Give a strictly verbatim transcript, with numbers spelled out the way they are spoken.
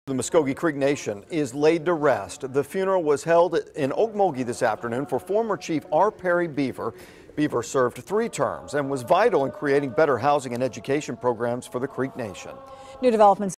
The Muskogee Creek Nation is laid to rest. The funeral was held in Okmulgee this afternoon for former Chief R. Perry Beaver. Beaver served three terms and was vital in creating better housing and education programs for the Creek Nation. New developments.